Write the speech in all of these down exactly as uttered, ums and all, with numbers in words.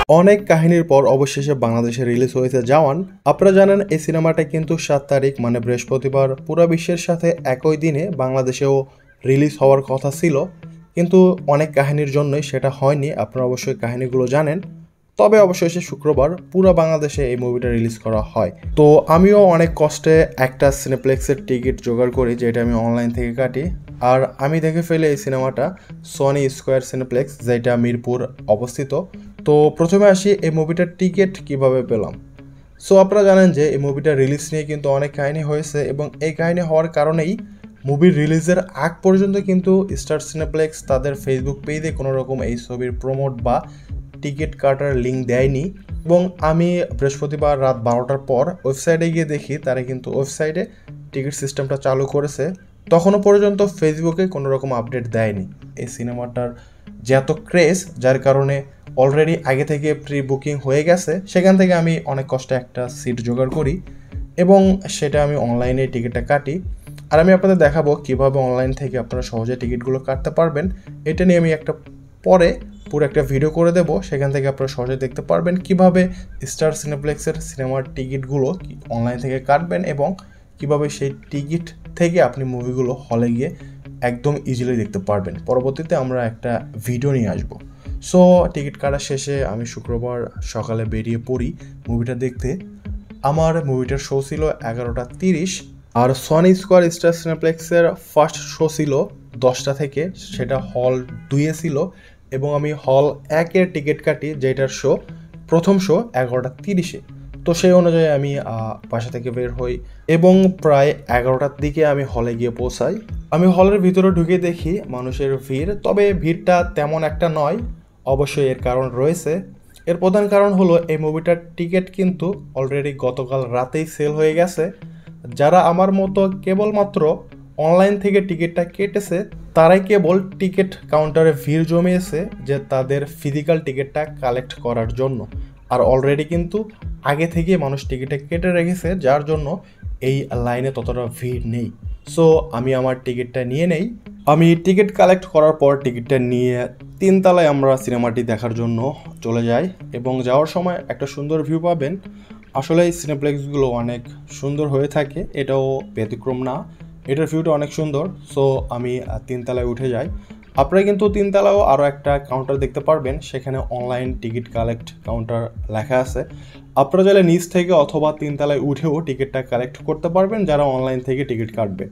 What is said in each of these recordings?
অনেক কাহিনীর পর অবশেষে বাংলাদেশে রিলিজ হয়েছে জওয়ান। আপনারা জানেন এই সিনেমাটা কিন্তু সাত তারিখ মানে বৃহস্পতিবার পুরো বিশ্বের সাথে একই দিনে বাংলাদেশেও রিলিজ হওয়ার কথা ছিল, কিন্তু অনেক কাহিনীর জন্যই সেটা হয়নি। আপনারা অবশ্যই কাহিনীগুলো জানেন। তবে অবশেষে শুক্রবার পুরো বাংলাদেশে এই মুভিটা রিলিজ করা হয়। তো আমিও অনেক কষ্টে একটা সিনেপ্লেক্সের টিকিট জোগাড় করি, যেটা আমি অনলাইন থেকে কাটি। আর আমি দেখে ফেলি এই সিনেমাটা সনি স্কোয়ার সিনেপ্লেক্স, যেটা মিরপুর অবস্থিত। তো প্রথমে আসি এই মুভিটার টিকিট কিভাবে পেলাম। সো আপনারা জানেন যে এই মুভিটা রিলিজ নিয়ে কিন্তু অনেক কাহিনী হয়েছে, এবং এই কাহিনী হওয়ার কারণেই মুভির রিলিজের আগ পর্যন্ত কিন্তু স্টার সিনেপ্লেক্স তাদের ফেসবুক পেজে কোনো রকম এই ছবির প্রমোট বা টিকিট কাটার লিঙ্ক দেয়নি। এবং আমি বৃহস্পতিবার রাত বারোটার পর ওয়েবসাইটে গিয়ে দেখি তারা কিন্তু ওয়েবসাইটে টিকিট সিস্টেমটা চালু করেছে। তখনও পর্যন্ত ফেসবুকে কোনো রকম আপডেট দেয়নি। এই সিনেমাটার যে এত ক্রেজ, যার কারণে অলরেডি আগে থেকে প্রি বুকিং হয়ে গেছে, সেখান থেকে আমি অনেক কষ্টে একটা সিট জোগাড় করি এবং সেটা আমি অনলাইনে টিকিটটা কাটি। আর আমি আপনাদের দেখাবো কীভাবে অনলাইন থেকে আপনারা সহজে টিকিটগুলো কাটতে পারবেন। এটা নিয়ে আমি একটা পরে পুরো একটা ভিডিও করে দেব, সেখান থেকে আপনারা সহজে দেখতে পারবেন কিভাবে স্টার সিনেপ্লেক্সের সিনেমার টিকিটগুলো অনলাইন থেকে কাটবেন এবং কিভাবে সেই টিকিট থেকে আপনি মুভিগুলো হলে গিয়ে একদম ইজিলি দেখতে পারবেন। পরবর্তীতে আমরা একটা ভিডিও নিয়ে আসবো। সো টিকিট কাটার শেষে আমি শুক্রবার সকালে বেরিয়ে পড়ি মুভিটা দেখতে। আমার মুভিটার শো ছিল এগারোটা তিরিশ, আর সনি স্কোয়ার স্টার সিনেপ্লেক্সের ফার্স্ট শো ছিল দশটা থেকে, সেটা হল দুইয়ে ছিল এবং আমি হল একের টিকিট কাটি, যেটার শো প্রথম শো এগারোটা তিরিশে। তো সেই অনুযায়ী আমি বাসা থেকে বের হই এবং প্রায় এগারোটার দিকে আমি হলে গিয়ে পৌঁছাই। আমি হলের ভিতরে ঢুকে দেখি মানুষের ভিড়, তবে ভিড়টা তেমন একটা নয়। অবশ্যই এর কারণ রয়েছে। এর প্রধান কারণ হলো এই মুভিটার টিকিট কিন্তু অলরেডি গতকাল রাতেই সেল হয়ে গেছে। যারা আমার মতো কেবলমাত্র অনলাইন থেকে টিকিটটা কেটেছে তারাই কেবল টিকিট কাউন্টারে ভিড় জমিয়েছে যে তাদের ফিজিক্যাল টিকিটটা কালেক্ট করার জন্য। আর অলরেডি কিন্তু আগে থেকে মানুষ টিকিটটা কেটে রেখেছে, যার জন্য এই লাইনে ততটা ভিড় নেই। সো আমি আমার টিকিটটা নিয়ে নেই। আমি টিকিট কালেক্ট করার পর টিকিটটা নিয়ে তিনতলায় আমরা সিনেমাটি দেখার জন্য চলে যাই এবং যাওয়ার সময় একটা সুন্দর ভিউ পাবেন। আসলে এই সিনেপ্লেক্সগুলো অনেক সুন্দর হয়ে থাকে, এটাও ব্যতিক্রম না। এটার ভিউটা অনেক সুন্দর। সো আমি তিনতলায় উঠে যাই। আপনারা কিন্তু তিনতলায়ও আরও একটা কাউন্টার দেখতে পারবেন, সেখানে অনলাইন টিকিট কালেক্ট কাউন্টার লেখা আছে। আপনারা চাইলে নিচ থেকে অথবা তিনতলায় উঠেও টিকিটটা কালেক্ট করতে পারবেন যারা অনলাইন থেকে টিকিট কাটবেন।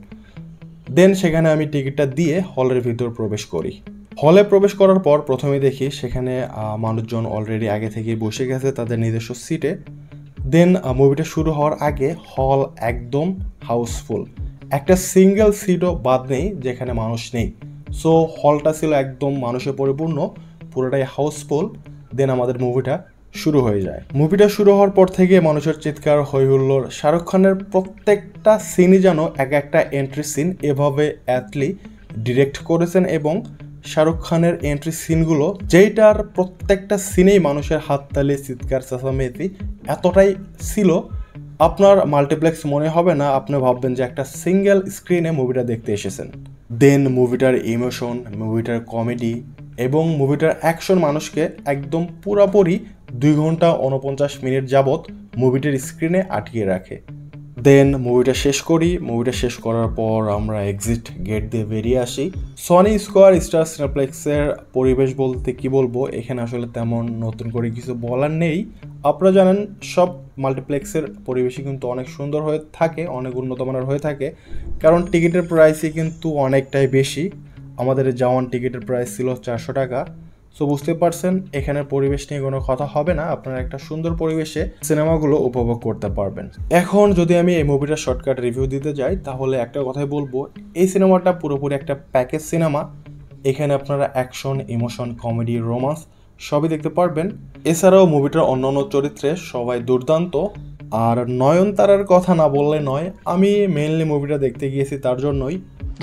দেন সেখানে আমি টিকিটটা দিয়ে হলের ভিতর প্রবেশ করি। হলে প্রবেশ করার পর প্রথমে দেখি সেখানে মানুষজন অলরেডি আগে থেকেই বসে গেছে তাদের নিজস্ব সিটে। দেন মুভিটা শুরু হওয়ার আগে হল একদম হাউসফুল, একটা সিঙ্গেল সিটও বাদ নেই যেখানে মানুষ নেই। সো হলটা ছিল একদম মানুষে পরিপূর্ণ, পুরোটাই হাউসফুল। দেন আমাদের মুভিটা শুরু হয়ে যায়। মুভিটা শুরু হওয়ার পর থেকে মানুষের চিৎকার হই হুল্লোড়। শাহরুখ খানের প্রত্যেকটা সিনই যেন এক একটা এন্ট্রি সিন এভাবে অ্যাটলি ডিরেক্ট করেছেন এবং শাহরুখ খানের এন্ট্রি সিনগুলো যেইটার প্রত্যেকটা সিনেই মানুষের হাততালি চিৎকার চেঁচামেচি এতটাই ছিল, আপনার মাল্টিপ্লেক্স মনে হবে না, আপনি ভাববেন যে একটা সিঙ্গেল স্ক্রিনে মুভিটা দেখতে এসেছেন। দেন মুভিটার ইমোশন, মুভিটার কমেডি এবং মুভিটার অ্যাকশন মানুষকে একদম পুরোপুরি দুই ঘন্টা উনপঞ্চাশ মিনিট যাবৎ মুভিটার স্ক্রিনে আটকিয়ে রাখে। দেন মুভিটা শেষ করি। মুভিটা শেষ করার পর আমরা এক্সিট গেট দিয়ে বেরিয়ে আসি। সনি স্কোয়ার স্টার সিনেপ্লেক্সের পরিবেশ বলতে কি বলবো, এখানে আসলে তেমন নতুন করে কিছু বলার নেই। আপনারা জানেন সব মাল্টিপ্লেক্সের পরিবেশই কিন্তু অনেক সুন্দর হয়ে থাকে, অনেক উন্নত মানের হয়ে থাকে, কারণ টিকিটের প্রাইসই কিন্তু অনেকটাই বেশি। আমাদের জওয়ান টিকিটের প্রাইস ছিল চারশো টাকা। সো বুঝতে পারছেন এখানের পরিবেশ নিয়ে কোনো কথা হবে না, আপনারা একটা সুন্দর পরিবেশে সিনেমাগুলো উপভোগ করতে পারবেন। এখন যদি আমি এই মুভিটার শর্টকাট রিভিউ দিতে যাই তাহলে একটা কথাই বলবো, এই সিনেমাটা পুরোপুরি একটা প্যাকেজ সিনেমা। এখানে আপনারা অ্যাকশন, ইমোশন, কমেডি, রোমান্স সবই দেখতে পারবেন। এছাড়াও মুভিটার অন্যান্য চরিত্রে সবাই দুর্দান্ত। আর নয়নতারার কথা না বললে নয়, আমি মেইনলি মুভিটা দেখতে গিয়েছি তার জন্যই।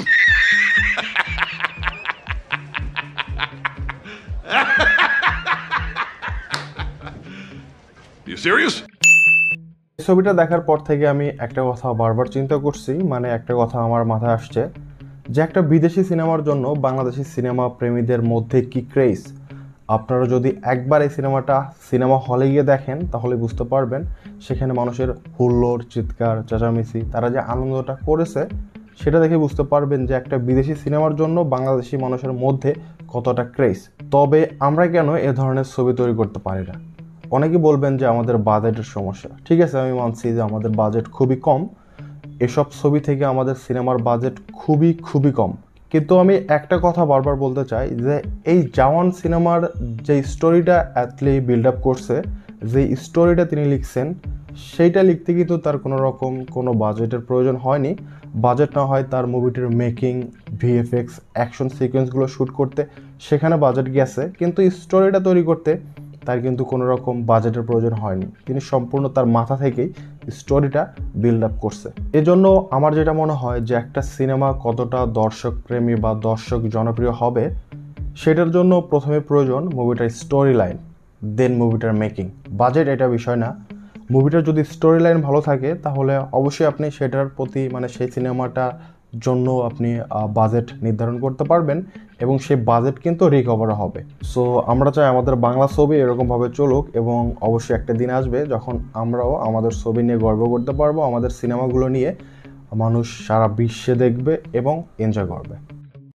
ছবিটা দেখার পর থেকে আমি একটা কথা বারবার চিন্তা করছি, মানে একটা কথা আমার মাথায় আসছে যে একটা বিদেশি সিনেমার জন্য বাংলাদেশি সিনেমা প্রেমীদের মধ্যে কি ক্রেজ। আপনারা যদি একবার এই সিনেমাটা সিনেমা হলে গিয়ে দেখেন তাহলে বুঝতে পারবেন সেখানে মানুষের হুল্লোড়, চিৎকার, চেঁচামেচি, তারা যে আনন্দটা করেছে সেটা দেখে বুঝতে পারবেন যে একটা বিদেশি সিনেমার জন্য বাংলাদেশি মানুষের মধ্যে কতটা ক্রেজ। তবে আমরা কেন এ ধরনের ছবি তৈরি করতে পারি না? অনেকে বলবেন যে আমাদের বাজেটের সমস্যা। ঠিক আছে, আমি মানছি যে আমাদের বাজেট খুবই কম, এসব ছবি থেকে আমাদের সিনেমার বাজেট খুবই খুবই কম। কিন্তু আমি একটা কথা বারবার বলতে চাই যে এই জওয়ান সিনেমার যে স্টোরিটা অ্যাটলি বিল্ড আপ করছে, যে স্টোরিটা তিনি লিখছেন, সেইটা লিখতে কিন্তু তার কোনো রকম কোনো বাজেটের প্রয়োজন হয়নি। বাজেট না হয় তার মুভিটির মেকিং, ভিএফএক্স, অ্যাকশন সিকোয়েন্সগুলো শ্যুট করতে সেখানে বাজেট গেছে, কিন্তু স্টোরিটা তৈরি করতে তার কিন্তু কোনো রকম বাজেটের প্রয়োজন হয়নি। তিনি সম্পূর্ণ তার মাথা থেকেই স্টোরিটা বিল্ড আপ করছে। এজন্য আমার যেটা মনে হয় যে একটা সিনেমা কতটা দর্শক প্রেমী বা দর্শক জনপ্রিয় হবে সেটার জন্য প্রথমে প্রয়োজন মুভিটার স্টোরি লাইন, দেন মুভিটার মেকিং। বাজেট এটা বিষয় না, মুভিটার যদি স্টোরি লাইন ভালো থাকে তাহলে অবশ্যই আপনি সেটার প্রতি মানে সেই সিনেমাটার জন্য আপনি বাজেট নির্ধারণ করতে পারবেন এবং সেই বাজেট কিন্তু রিকভার হবে। সো আমরা চাই আমাদের বাংলা ছবি এরকমভাবে চলুক এবং অবশ্যই একটা দিন আসবে যখন আমরাও আমাদের ছবি নিয়ে গর্ব করতে পারবো, আমাদের সিনেমাগুলো নিয়ে মানুষ সারা বিশ্বে দেখবে এবং এনজয় করবে।